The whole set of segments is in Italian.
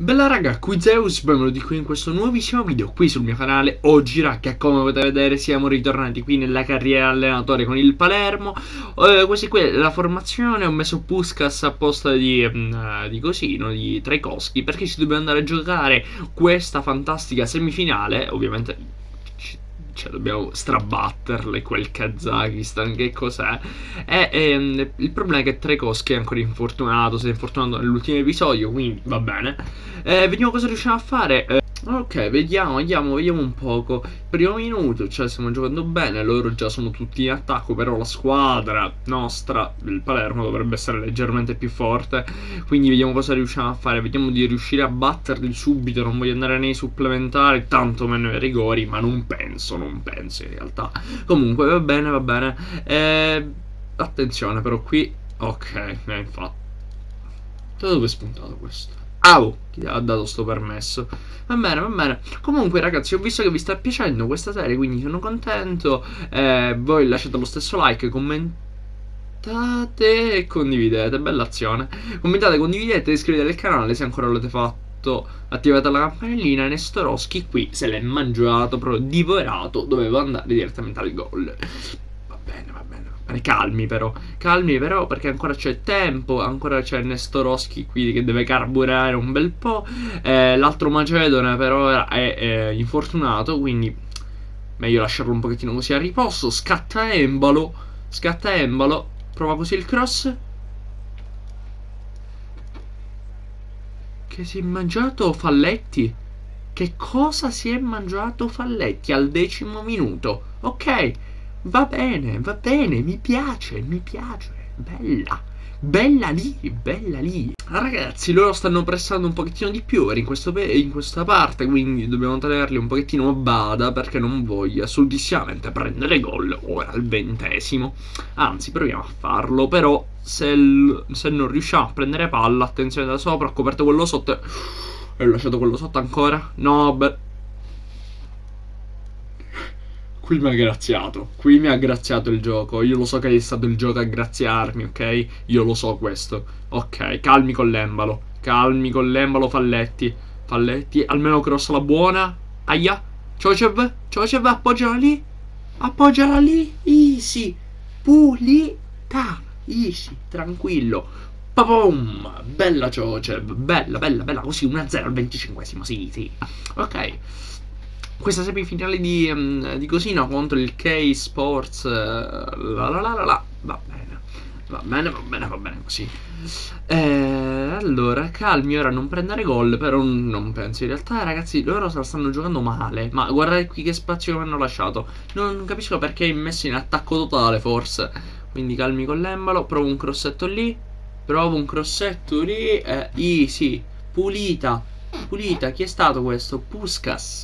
Bella raga, qui Zeus, benvenuti qui in questo nuovissimo video qui sul mio canale. Oggi raga, come potete vedere, siamo ritornati qui nella carriera allenatore con il Palermo. Questa qui è la formazione, ho messo Puskás a posto di Cosino, di Trajkovský, perché ci dobbiamo andare a giocare questa fantastica semifinale. Ovviamente cioè dobbiamo strabatterle quel Kazakistan, che cos'è? Il problema è che Trajkovský è ancora infortunato, si è infortunato nell'ultimo episodio, quindi va bene. Vediamo cosa riusciamo a fare. Ok, vediamo un poco. Primo minuto, cioè stiamo giocando bene, loro già sono tutti in attacco, però la squadra nostra, il Palermo, dovrebbe essere leggermente più forte. Quindi vediamo cosa riusciamo a fare, vediamo di riuscire a batterli subito, non voglio andare nei supplementari, tanto meno ai rigori, ma non penso in realtà. Comunque va bene. Attenzione però qui, ok, infatti. Da dove è spuntato questo? Au! Chi ha dato sto permesso? Va bene. Comunque ragazzi, ho visto che vi sta piacendo questa serie, quindi sono contento. Voi lasciate lo stesso like, commentate e condividete. Bella azione. Commentate, condividete, iscrivetevi al canale se ancora non l'avete fatto. Attivate la campanellina. Nestorowski qui se l'è mangiato, proprio divorato. Dovevo andare direttamente al gol. Va bene. Calmi però perché ancora c'è tempo, ancora c'è Nestorowski qui che deve carburare un bel po'. L'altro Macedone però è infortunato, quindi meglio lasciarlo un pochettino così a riposo. Scatta Embalo, prova così il cross. Che si è mangiato Falletti? Che cosa si è mangiato Falletti al 10° minuto? Ok, va bene, mi piace, bella lì. Ragazzi, loro stanno pressando un pochettino di più in questa parte, quindi dobbiamo tenerli un pochettino a bada, perché non voglio assolutissimamente prendere gol ora al 20°. Anzi, proviamo a farlo, però se non riusciamo a prendere palla, attenzione da sopra, ho coperto quello sotto e ho lasciato quello sotto ancora. No, beh, qui mi ha graziato il gioco. Io lo so che è stato il gioco a graziarmi, ok? Io lo so questo. Ok, calmi con l'embalo, Falletti, almeno cross la buona. Aia, Čočev, appoggiala lì, easy, pulita, easy, tranquillo. Pum, bella Čočev, bella, così 1-0 al 25°, sì. Ok, questa semifinale di Cosino contro il K-Sports, va bene così. Allora, calmi, ora non prendere gol, però non penso. In realtà, ragazzi, loro se la stanno giocando male. Ma guardate qui che spazio mi hanno lasciato. Non capisco perché è messo in attacco totale, forse. Quindi calmi con l'embalo, provo un crossetto lì. Easy, pulita, chi è stato questo? Puskás.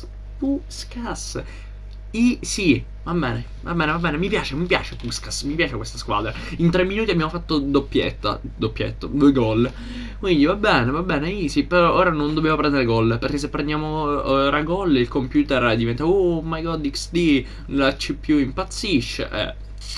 Sì, va bene, mi piace Puskás, mi piace questa squadra. In 3 minuti abbiamo fatto doppietto, 2 gol. Quindi va bene, easy. Però ora non dobbiamo prendere gol, perché se prendiamo ora gol il computer diventa oh my god XD, la CPU impazzisce.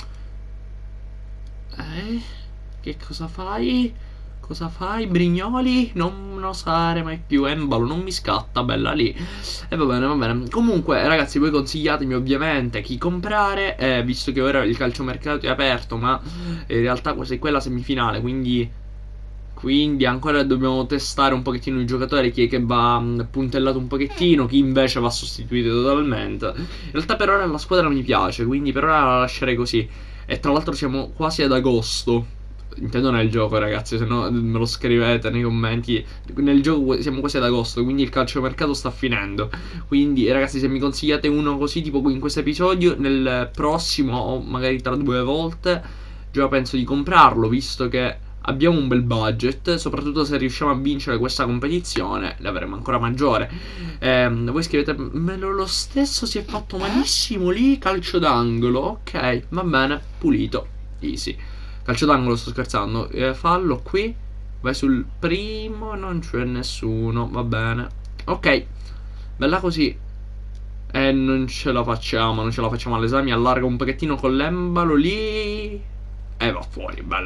Che cosa fai? Brignoli? Non osare mai più. Embalo non mi scatta, bella lì. E va bene. Comunque, ragazzi, voi consigliatemi ovviamente chi comprare, visto che ora il calciomercato è aperto, ma in realtà questa è quella semifinale, quindi ancora dobbiamo testare un pochettino i giocatori, chi è che va puntellato un pochettino, chi invece va sostituito totalmente. In realtà per ora la squadra mi piace, quindi per ora la lascerei così. E tra l'altro siamo quasi ad agosto. Intendo nel gioco, ragazzi, se no me lo scrivete nei commenti. Nel gioco siamo quasi ad agosto, quindi il calciomercato sta finendo. Quindi ragazzi, se mi consigliate uno così tipo in questo episodio, nel prossimo o magari tra 2 volte, già penso di comprarlo, visto che abbiamo un bel budget. Soprattutto se riusciamo a vincere questa competizione, l'avremo ancora maggiore. Voi scrivetemelo lo stesso. Si è fatto malissimo lì, calcio d'angolo. Ok, va bene, pulito, easy. Calcio d'angolo, sto scherzando. Fallo qui. Vai sul primo. Non c'è nessuno. Va bene. Ok. Bella così. Non ce la facciamo all'esame. Allarga un pochettino con l'embalo lì. E va fuori. Bella.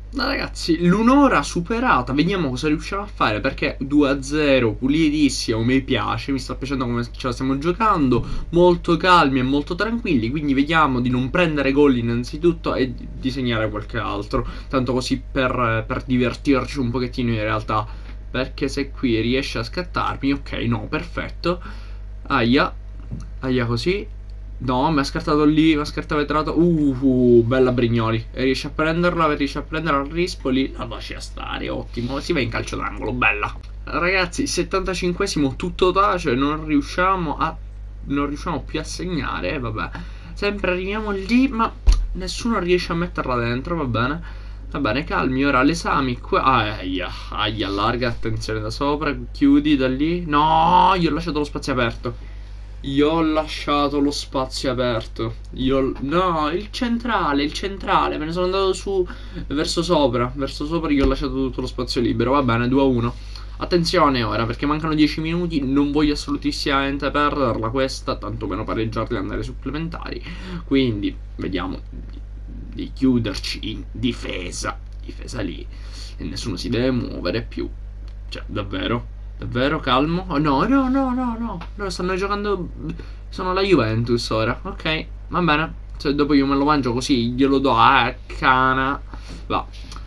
No, ragazzi, l'un'ora superata, vediamo cosa riusciamo a fare, perché 2-0, pulitissimo, mi piace, mi sta piacendo come ce la stiamo giocando, molto calmi e molto tranquilli, quindi vediamo di non prendere gol innanzitutto e di segnare qualche altro, tanto così per divertirci un pochettino in realtà, perché se qui riesce a scattarmi, ok, no, perfetto, aia, aia così. No, mi ha scartato lì, mi ha scartato vetrato. Bella Brignoli. E riesce a prenderla, riesce a prendere al Rispoli. La lascia stare, ottimo. Si va in calcio d'angolo, bella. Ragazzi, 75esimo tutto tace, non riusciamo più a segnare, vabbè. Sempre arriviamo lì, ma nessuno riesce a metterla dentro, va bene. Va bene, calmi, ora l'esami qua. Aia, aia, allarga, attenzione da sopra, chiudi da lì. No, io ho lasciato lo spazio aperto. Io ho lasciato lo spazio aperto. No, il centrale. Me ne sono andato su verso sopra. Verso sopra io ho lasciato tutto lo spazio libero. Va bene, 2-1. Attenzione ora, perché mancano 10 minuti. Non voglio assolutissimamente perderla questa. Tanto meno pareggiarla e andare ai supplementari. Quindi, vediamo di chiuderci in difesa. Difesa lì. E nessuno si deve muovere più. Cioè, davvero? Davvero calmo? Oh, no, no, no, no, no. Loro stanno giocando. Sono la Juventus ora. Ok, va bene. Se dopo io me lo mangio così, glielo do a cana. Va.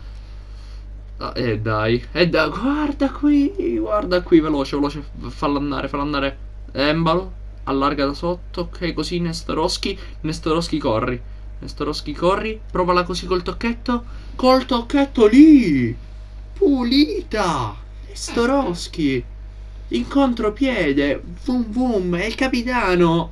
Dai. Guarda qui, veloce, veloce. Fallo andare, fallo andare. Embalo. Allarga da sotto. Ok, così Nestorowski. Nestorowski corri. Nestorowski corri. Provala così col tocchetto. Col tocchetto lì. Pulita. Nestorowski in contropiede, vum vum, è il capitano.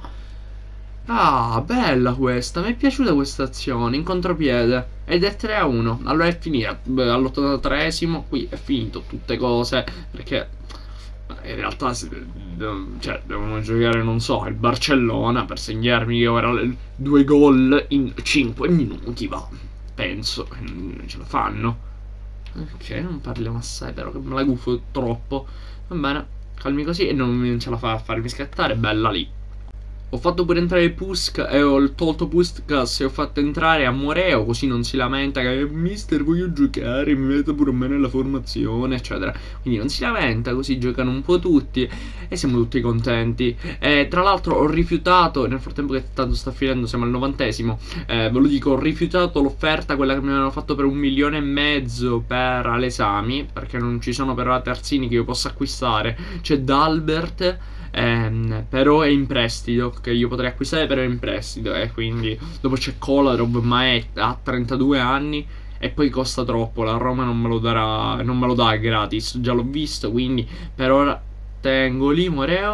Ah, bella questa, mi è piaciuta questa azione in contropiede. Ed è 3-1. Allora è finita. All'83esimo qui è finito tutte cose, perché in realtà cioè, devono giocare, non so, il Barcellona per segnarmi ora 2 gol in 5 minuti, va. Penso che non ce la fanno. Ok, non parliamo assai, però che me la gufo troppo. Va bene, calmi così e non ce la fa a farmi scattare, bella lì. Ho fatto pure entrare Puskas e ho tolto Puskas e ho fatto entrare Amoreo, così non si lamenta che mister voglio giocare, mi metto pure a me nella formazione, eccetera. Quindi non si lamenta, così giocano un po' tutti e siamo tutti contenti. Tra l'altro ho rifiutato, nel frattempo che tanto sta finendo, siamo al 90esimo, ve lo dico, ho rifiutato l'offerta, quella che mi avevano fatto per 1,5 milioni per l'esami, perché non ci sono però terzini che io possa acquistare. C'è Dalbert. Però è in prestito, che io potrei acquistare, però è in prestito, e quindi dopo c'è Kolarov, ma ha 32 anni e poi costa troppo, la Roma non me lo darà, non me lo dà gratis, già l'ho visto, quindi per ora tengo lì Moreo,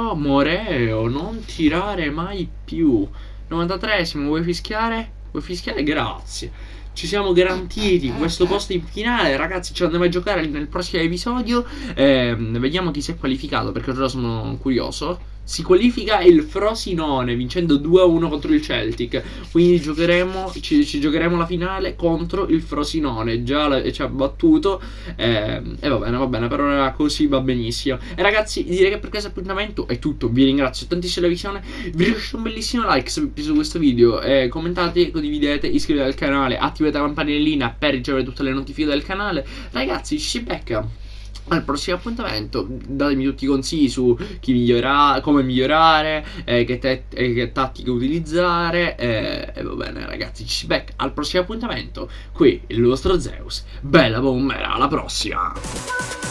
non tirare mai più. 93esimo, vuoi fischiare? Vuoi fischiare? Grazie. Ci siamo garantiti questo posto in finale, ragazzi. Ce l'andiamo a giocare nel prossimo episodio. Vediamo chi si è qualificato, perché ora sono curioso. Si qualifica il Frosinone vincendo 2-1 contro il Celtic. Quindi ci giocheremo la finale contro il Frosinone. Già ci ha battuto. E va bene, per ora così va benissimo. E ragazzi, direi che per questo appuntamento è tutto. Vi ringrazio tantissimo per la visione. Vi lascio un bellissimo like se vi è piaciuto questo video. Commentate, condividete, iscrivetevi al canale, attivate la campanellina per ricevere tutte le notifiche del canale. Ragazzi, ci si becca al prossimo appuntamento. Datemi tutti i consigli su chi migliorare, come migliorare, che tattiche utilizzare, e va bene ragazzi, ci si becca al prossimo appuntamento. Qui il vostro Zeus. Bella bombera, alla prossima.